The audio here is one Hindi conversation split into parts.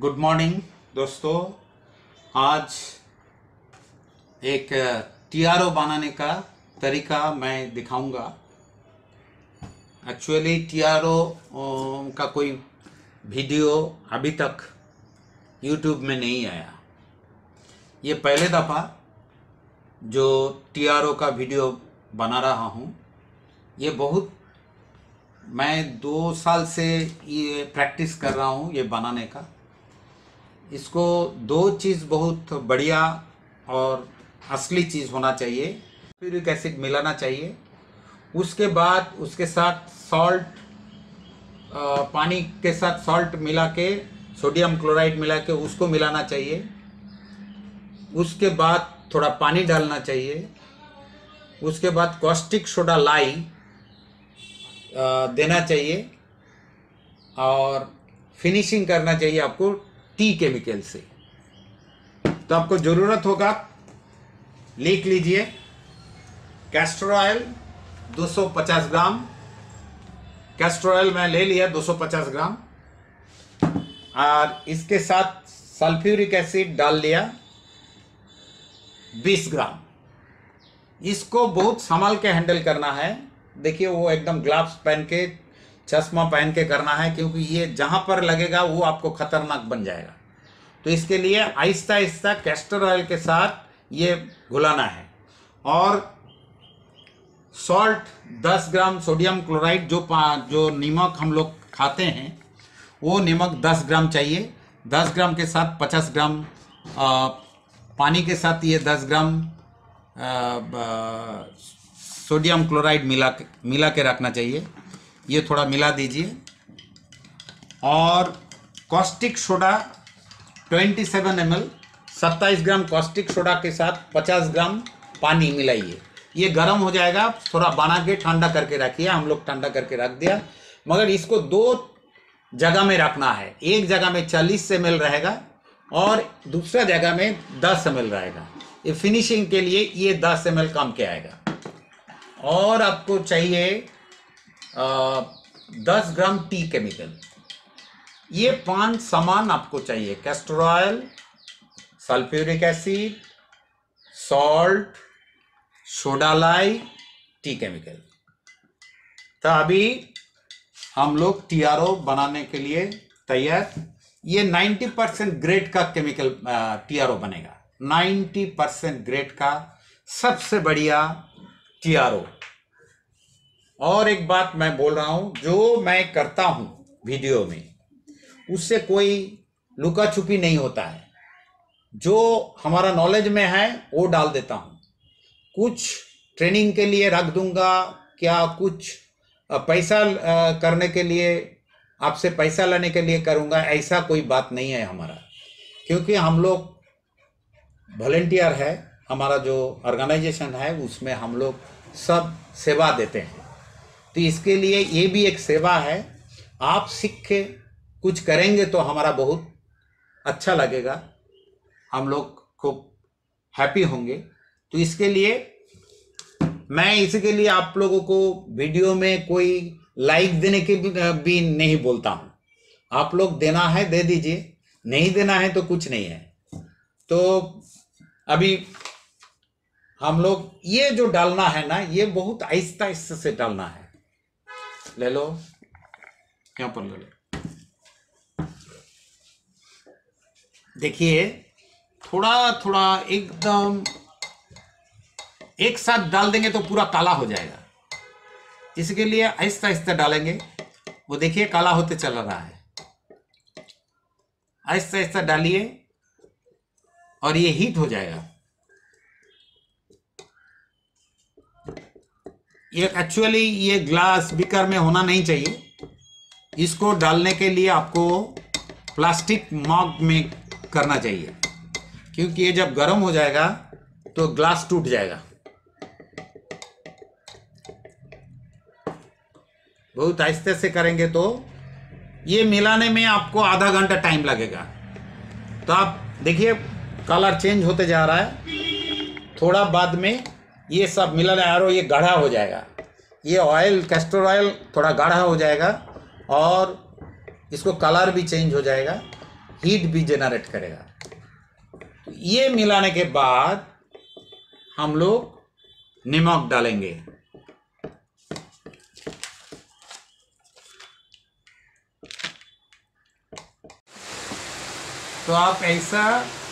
गुड मॉर्निंग दोस्तों। आज एक टीआरओ बनाने का तरीका मैं दिखाऊंगा। एक्चुअली टीआरओ का कोई वीडियो अभी तक यूट्यूब में नहीं आया। ये पहले दफ़ा जो टीआरओ का वीडियो बना रहा हूँ। ये बहुत मैं 2 साल से ये प्रैक्टिस कर रहा हूँ ये बनाने का। इसको 2 चीज़ बहुत बढ़िया और असली चीज़ होना चाहिए। सल्फ्यूरिक एसिड मिलाना चाहिए, उसके बाद उसके साथ सॉल्ट, पानी के साथ सॉल्ट मिला के, सोडियम क्लोराइड मिला के उसको मिलाना चाहिए। उसके बाद थोड़ा पानी डालना चाहिए। उसके बाद कॉस्टिक सोडा लाई देना चाहिए और फिनिशिंग करना चाहिए आपको टी केमिकल से। तो आपको ज़रूरत होगा, लिख लीजिए, castor oil 250 gram. Castor oil मैं ले लिया 250 ग्राम और इसके साथ सल्फ्यूरिक एसिड डाल लिया 20 ग्राम। इसको बहुत संभाल के हैंडल करना है। देखिए वो एकदम ग्लव्स पहन के, चश्मा पहन के करना है, क्योंकि ये जहाँ पर लगेगा वो आपको खतरनाक बन जाएगा। तो इसके लिए आहिस्ता आहिस्ता कैस्टर ऑयल के साथ ये घुलाना है। और सॉल्ट 10 ग्राम, सोडियम क्लोराइड जो नमक हम लोग खाते हैं वो नमक 10 ग्राम चाहिए। 10 ग्राम के साथ 50 ग्राम पानी के साथ ये 10 ग्राम सोडियम क्लोराइड मिला के रखना चाहिए। ये थोड़ा मिला दीजिए। और caustic soda 27 ml, 27 gram caustic soda के साथ 50 ग्राम पानी मिलाइए। ये गर्म हो जाएगा, थोड़ा बना के ठंडा करके रखिए। हम लोग ठंडा करके रख दिया, मगर इसको 2 जगह में रखना है। एक जगह में 40 ml रहेगा और दूसरा जगह में 10 ml रहेगा। ये फिनिशिंग के लिए ये 10 ml काम के आएगा। और आपको चाहिए 10 ग्राम टी केमिकल। ये 5 सामान आपको चाहिए: castor oil, sulphuric acid, salt, soda lye, T chemical. तो अभी हम लोग टीआरओ बनाने के लिए तैयार। ये 90% ग्रेड का केमिकल टीआरओ बनेगा। 90% ग्रेड का सबसे बढ़िया टीआरओ। और एक बात मैं बोल रहा हूं, जो मैं करता हूं वीडियो में उससे कोई लुका छुपी नहीं होता है। जो हमारा नॉलेज में है वो डाल देता हूं। कुछ ट्रेनिंग के लिए रख दूंगा, क्या कुछ पैसा करने के लिए, आपसे पैसा लेने के लिए करूंगा, ऐसा कोई बात नहीं है हमारा। क्योंकि हम लोग वॉलंटियर है, हमारा जो ऑर्गेनाइजेशन है उसमें हम लोग सब सेवा देते हैं। तो इसके लिए ये भी एक सेवा है। आप सीख के कुछ करेंगे तो हमारा बहुत अच्छा लगेगा, हम लोग खूब हैप्पी होंगे। तो इसके लिए मैं इसके लिए आप लोगों को वीडियो में कोई लाइक देने के भी नहीं बोलता हूँ। आप लोग देना है दे दीजिए, नहीं देना है तो कुछ नहीं है। तो अभी हम लोग ये जो डालना है ना, ये बहुत आहिस्ता आहिस्ता से डालना है। ले लो, यहाँ पर ले लो। देखिए थोड़ा थोड़ा एकदम एक साथ डाल देंगे तो पूरा काला हो जाएगा। इसके लिए आहिस्ता आहिस्ता डालेंगे। वो देखिए काला होते चल रहा है। आहिस्ता आहिस्ता डालिए और ये हीट हो जाएगा। ये एक्चुअली ये ग्लास बीकर में होना नहीं चाहिए। इसको डालने के लिए आपको प्लास्टिक मग में करना चाहिए, क्योंकि ये जब गर्म हो जाएगा तो ग्लास टूट जाएगा। बहुत आहिस्ते से करेंगे तो ये मिलाने में आपको आधा घंटा टाइम लगेगा। तो आप देखिए कलर चेंज होते जा रहा है। थोड़ा बाद में ये सब मिलाना है और ये गाढ़ा हो जाएगा। ये ऑयल, कैस्टर ऑयल थोड़ा गाढ़ा हो जाएगा और इसको कलर भी चेंज हो जाएगा। हीट भी जनरेट करेगा। तो ये मिलाने के बाद हम लोग नमक डालेंगे। तो आप ऐसा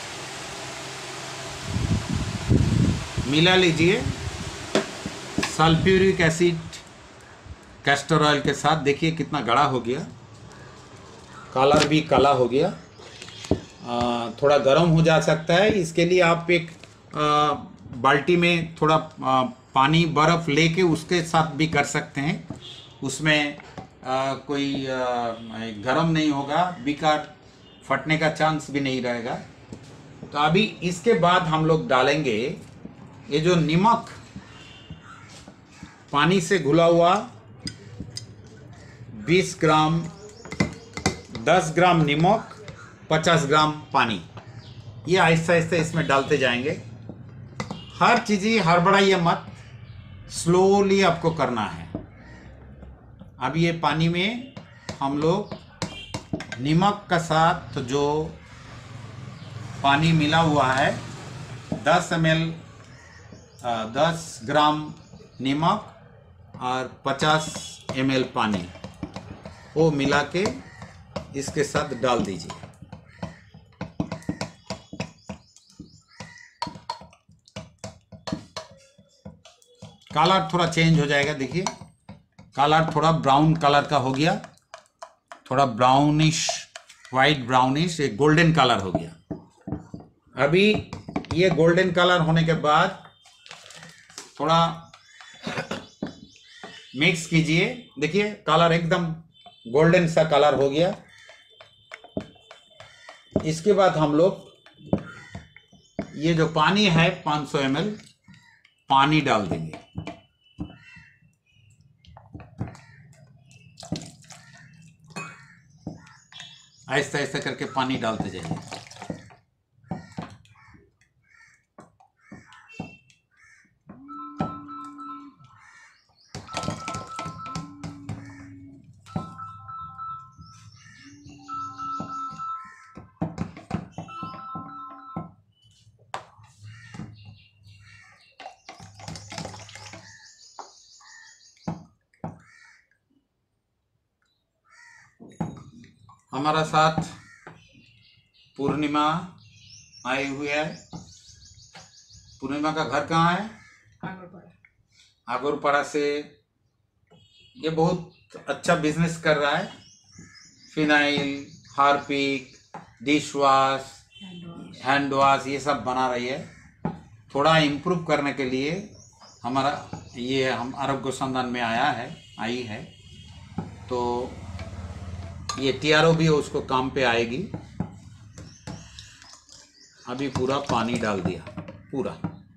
मिला लीजिए सल्फ्यूरिक एसिड कैस्टर ऑयल के साथ। देखिए कितना गाढ़ा हो गया, कलर भी काला हो गया। थोड़ा गर्म हो जा सकता है, इसके लिए आप एक बाल्टी में थोड़ा पानी बर्फ़ लेके उसके साथ भी कर सकते हैं। उसमें कोई गर्म नहीं होगा, बेकार फटने का चांस भी नहीं रहेगा। तो अभी इसके बाद हम लोग डालेंगे ये जो नमक पानी से घुला हुआ 20 ग्राम, 10 ग्राम नमक, 50 ग्राम पानी, ये आहिस्ता आहिस्ता इसमें डालते जाएंगे। हर चीज़ हड़बड़ाइए मत, स्लोली आपको करना है। अब ये पानी में हम लोग नमक का साथ जो पानी मिला हुआ है 10 ग्राम नमक और 50 ml पानी, वो मिला के इसके साथ डाल दीजिए। कलर थोड़ा चेंज हो जाएगा। देखिए कलर थोड़ा ब्राउन कलर का हो गया, थोड़ा ब्राउनिश, वाइट ब्राउनिश, एक गोल्डन कलर हो गया। अभी ये गोल्डन कलर होने के बाद थोड़ा मिक्स कीजिए। देखिए कलर एकदम गोल्डन सा कलर हो गया। इसके बाद हम लोग ये जो पानी है 500 ml पानी डाल देंगे। आहिस्ता आहिस्ता करके पानी डालते जाइए। हमारा साथ पूर्णिमा आई हुई है। पूर्णिमा का घर कहाँ है? आगरपाड़ा से। ये बहुत अच्छा बिजनेस कर रहा है। Phenyl, Harpic, dish wash, hand wash ये सब बना रही है। थोड़ा इम्प्रूव करने के लिए हमारा ये हम आरोग्य संधान में आई है। तो ये TRO भी उसको काम पे आएगी। अभी पूरा पानी डाल दिया, पूरा।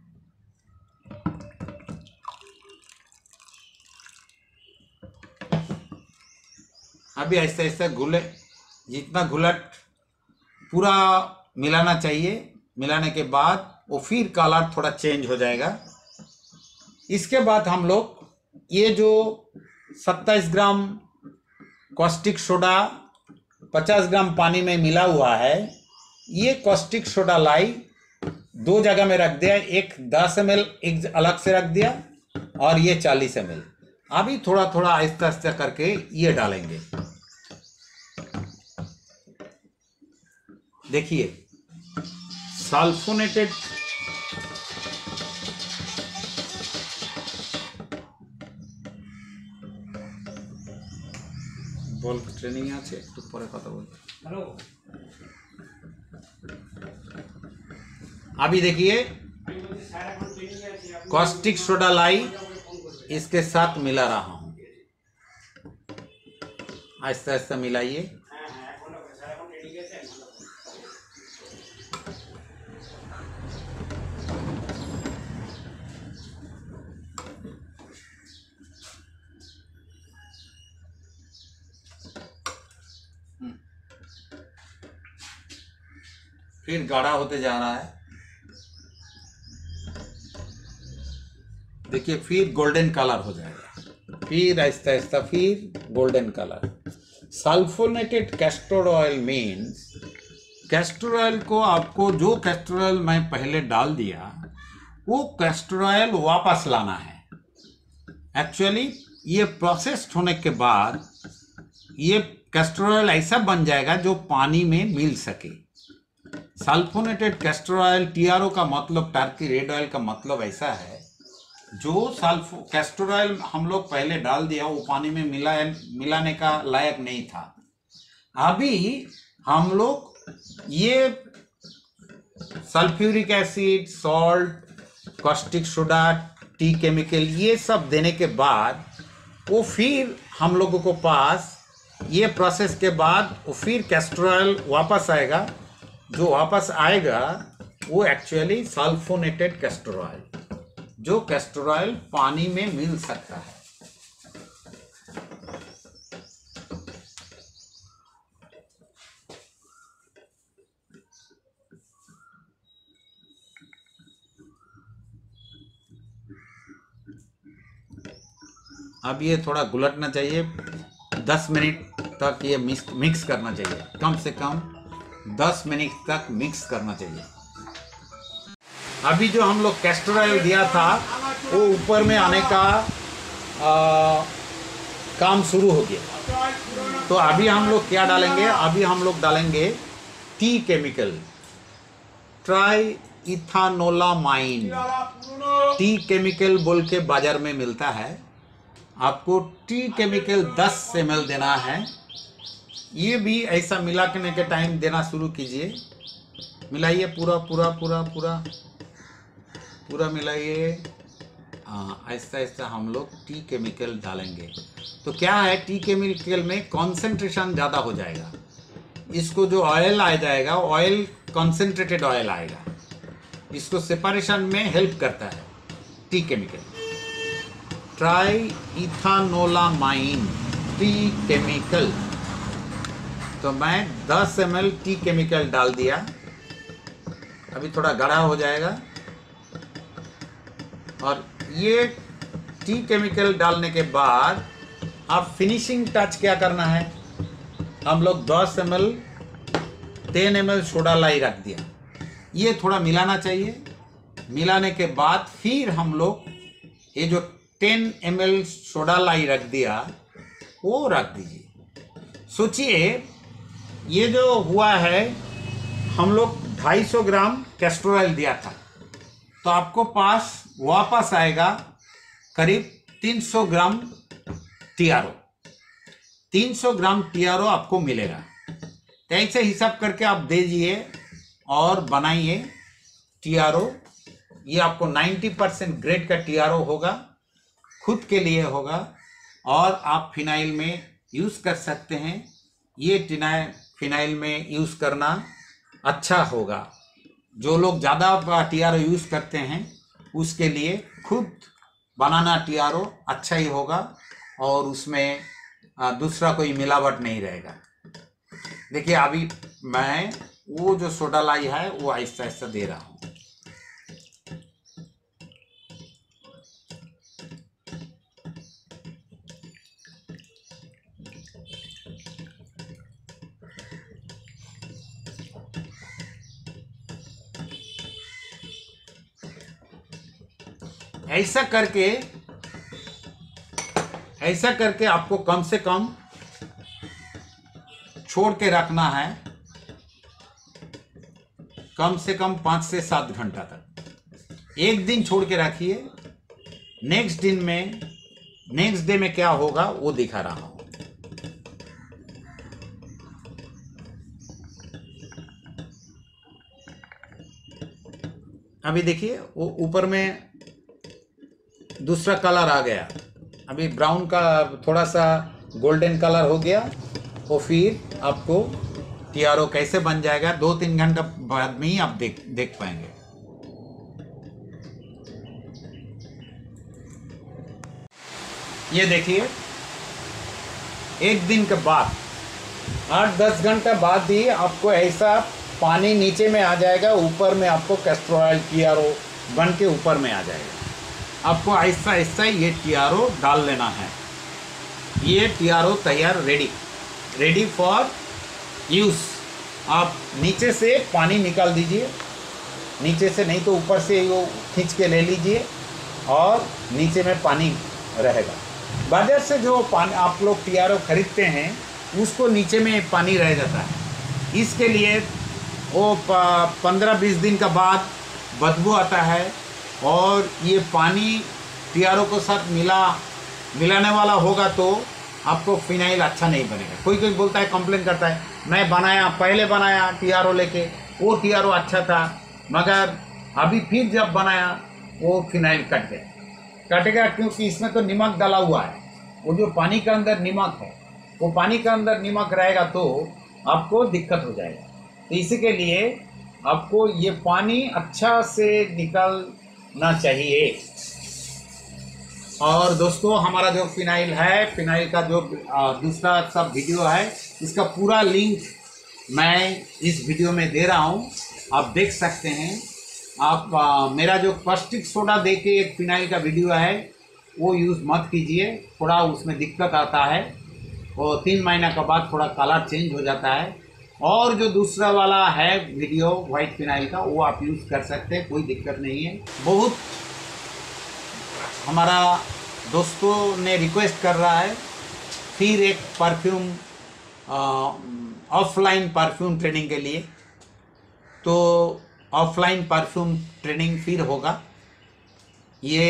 अभी ऐसे ऐसे घुले, जितना घुलट पूरा मिलाना चाहिए। मिलाने के बाद वो फिर कलर थोड़ा चेंज हो जाएगा। इसके बाद हम लोग ये जो 27 ग्राम कॉस्टिक सोडा 50 ग्राम पानी में मिला हुआ है, ये कॉस्टिक सोडा लाई 2 जगह में रख दिया। एक 10 ml एक अलग से रख दिया और ये 40 ml। अभी थोड़ा थोड़ा आहिस्ता आहिस्ता करके ये डालेंगे। देखिए सल्फोनेटेड বল ট্রেনিং আছে, একটু পরে কথা বলবো। हेलो अभी देखिए कॉस्टिक सोडा लाई इसके साथ मिला रहा हूं। आहिस्ता आहिस्ता मिलाइए। फिर गाढ़ा होते जा रहा है। देखिए फिर गोल्डन कलर हो जाएगा। फिर आहिस्ता आहिस्ता फिर golden colour. Sulphonated castor oil means castor oil को आपको, जो कैस्टर ऑयल मैं पहले डाल दिया वो कैस्टर ऑयल वापस लाना है। एक्चुअली ये प्रोसेस्ड होने के बाद ये कैस्टर ऑयल ऐसा बन जाएगा जो पानी में मिल सके। सल्फोनेटेड कैस्टर ऑयल, टीआरओ का मतलब टर्की रेड ऑयल का मतलब ऐसा है, जो कैस्टर ऑयल हम लोग पहले डाल दिया वो पानी में मिलाने का लायक नहीं था। अभी हम लोग ये sulphuric acid, salt, caustic soda, T chemical, ये सब देने के बाद वो फिर हम लोगों को पास ये प्रोसेस के बाद वो फिर कैस्टर ऑयल वापस आएगा। जो वापस आएगा वो एक्चुअली सल्फोनेटेड कैस्टर ऑयल, जो कैस्टर ऑयल पानी में मिल सकता है। अब ये थोड़ा घुलटना चाहिए, 10 मिनट तक ये मिक्स करना चाहिए, कम से कम 10 मिनट तक मिक्स करना चाहिए। अभी जो हम लोग कैस्टर ऑयल दिया था वो ऊपर में आने का काम शुरू हो गया। तो अभी हम लोग क्या डालेंगे, अभी हम लोग डालेंगे T chemical, triethanolamine. T chemical बोल के बाजार में मिलता है, आपको टी केमिकल 10 ml देना है। ये भी ऐसा मिलाने के टाइम देना शुरू कीजिए, मिलाइए पूरा पूरा पूरा पूरा पूरा मिलाइए। ऐसा ऐसा हम लोग टी केमिकल डालेंगे तो क्या है, टी केमिकल में कॉन्सेंट्रेशन ज़्यादा हो जाएगा। इसको जो ऑयल आ जाएगा, ऑयल कॉन्सेंट्रेटेड ऑयल आएगा, इसको सेपरेशन में हेल्प करता है T chemical. Triethanolamine T chemical, तो मैं 10 ml टी केमिकल डाल दिया। अभी थोड़ा गाढ़ा हो जाएगा और ये टी केमिकल डालने के बाद आप फिनिशिंग टच क्या करना है, हम लोग 10 ml 10 ml सोडा लाई रख दिया। ये थोड़ा मिलाना चाहिए, मिलाने के बाद फिर हम लोग ये जो 10 ml सोडा लाई रख दिया वो रख दीजिए। सोचिए ये जो हुआ है, हम लोग 250 ग्राम कैस्टर ऑयल दिया था, तो आपको पास वापस आएगा करीब 300 ग्राम टीआरओ। 300 ग्राम टीआरओ आपको मिलेगा। तो ऐसे हिसाब करके आप दीजिए और बनाइए टीआरओ। ये आपको 90% ग्रेड का टीआरओ होगा, खुद के लिए होगा, और आप फिनाइल में यूज़ कर सकते हैं। ये फिनाइल में यूज़ करना अच्छा होगा। जो लोग ज़्यादा टीआरओ यूज़ करते हैं उसके लिए खुद बनाना टीआरओ अच्छा ही होगा, और उसमें दूसरा कोई मिलावट नहीं रहेगा। देखिए अभी मैं वो जो सोडा लाई है वो आहिस्ता आहिस्ता दे रहा हूँ। ऐसा करके आपको कम से कम छोड़ के रखना है, कम से कम 5 से 7 घंटा तक। एक दिन छोड़ के रखिए, नेक्स्ट डे में क्या होगा वो दिखा रहा हूं। अभी देखिए वो ऊपर में दूसरा कलर आ गया, अभी ब्राउन का थोड़ा सा गोल्डन कलर हो गया। और फिर आपको टीआरओ कैसे बन जाएगा 2-3 घंटा बाद में ही आप देख पाएंगे। ये देखिए एक दिन के बाद 8-10 घंटा बाद ही आपको ऐसा पानी नीचे में आ जाएगा, ऊपर में आपको कैस्टर ऑयल टीआरओ बन के ऊपर में आ जाएगा। आपको आहिस्ता आहिस्ता ये टीआरओ डाल लेना है। ये टीआरओ तैयार, रेडी फॉर यूज़। आप नीचे से पानी निकाल दीजिए, नीचे से नहीं तो ऊपर से वो खींच के ले लीजिए और नीचे में पानी रहेगा। बाजार से जो पानी आप लोग TRO खरीदते हैं उसको नीचे में पानी रह जाता है, इसके लिए वो 15-20 दिन का बाद बदबू आता है और ये पानी TRO को साथ मिलाने वाला होगा तो आपको फिनाइल अच्छा नहीं बनेगा। कोई कोई बोलता है, कंप्लेन करता है, मैं पहले बनाया TRO लेके, वो TRO अच्छा था मगर अभी फिर जब बनाया वो फिनाइल कटेगा क्योंकि इसमें तो नमक डाला हुआ है। वो जो पानी के अंदर नमक है, वो पानी के अंदर नमक रहेगा तो आपको दिक्कत हो जाएगा। तो इसी के लिए आपको ये पानी अच्छा से निकलना चाहिए। और दोस्तों, हमारा जो फिनाइल है, फिनाइल का जो दूसरा सब वीडियो है, इसका पूरा लिंक मैं इस वीडियो में दे रहा हूँ, आप देख सकते हैं। आप मेरा जो कास्टिक सोडा दे के एक फिनाइल का वीडियो है वो यूज़ मत कीजिए, थोड़ा उसमें दिक्कत आता है और 3 महीना के बाद थोड़ा कलर चेंज हो जाता है। और जो दूसरा वाला है वीडियो वाइट फिनाइल का, वो आप यूज़ कर सकते हैं, कोई दिक्कत नहीं है। बहुत हमारा दोस्तों ने रिक्वेस्ट कर रहा है फिर एक परफ्यूम ऑफलाइन परफ्यूम ट्रेनिंग के लिए, तो ऑफलाइन परफ्यूम ट्रेनिंग फिर होगा। ये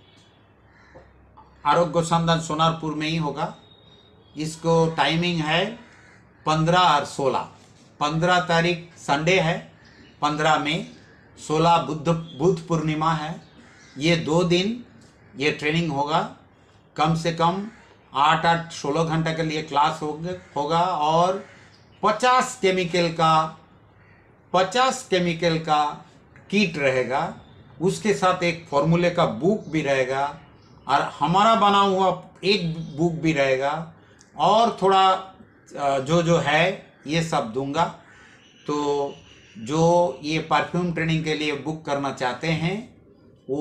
आरोग्य संधान सोनारपुर में ही होगा। इसको टाइमिंग है 15 और 16। 15 तारीख संडे है, 15 में, 16 बुध पूर्णिमा है। ये 2 दिन ये ट्रेनिंग होगा। कम से कम 8-16 घंटे के लिए क्लास होगा और 50 केमिकल का किट रहेगा। उसके साथ एक फॉर्मूले का बुक भी रहेगा और हमारा बना हुआ एक बुक भी रहेगा और थोड़ा जो है ये सब दूंगा। तो जो ये परफ्यूम ट्रेनिंग के लिए बुक करना चाहते हैं वो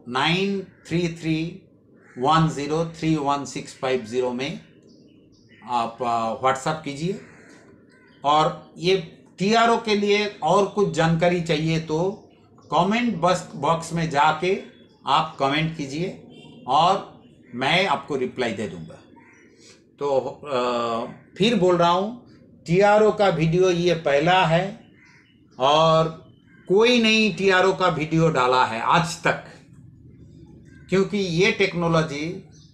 9331031650 में आप व्हाट्सएप कीजिए। और ये TRO के लिए और कुछ जानकारी चाहिए तो कमेंट बॉक्स में जाके आप कमेंट कीजिए और मैं आपको रिप्लाई दे दूंगा। तो फिर बोल रहा हूँ, TRO का वीडियो ये पहला है और कोई नहीं TRO का वीडियो डाला है आज तक, क्योंकि ये टेक्नोलॉजी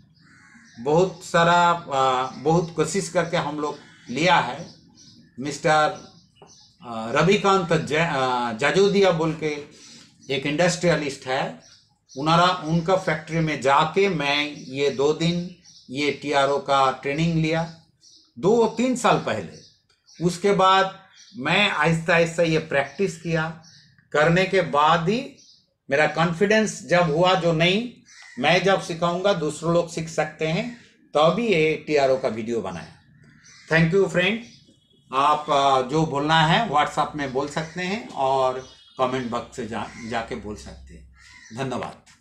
बहुत कोशिश करके हम लोग लिया है। मिस्टर रविकांत जाजोदिया बोल के एक इंडस्ट्रियलिस्ट है, उनका फैक्ट्री में जाके मैं ये 2 दिन ये TRO का ट्रेनिंग लिया 2-3 साल पहले। उसके बाद मैं आहिस्ता आहिस्ता ये प्रैक्टिस किया, करने के बाद ही मेरा कॉन्फिडेंस जब हुआ जो नहीं, मैं जब सिखाऊंगा दूसरे लोग सीख सकते हैं, तभी ये TRO का वीडियो बनाया। Thank you friend. आप जो बोलना है व्हाट्सएप में बोल सकते हैं और कमेंट बॉक्स से जाके बोल सकते हैं। धन्यवाद।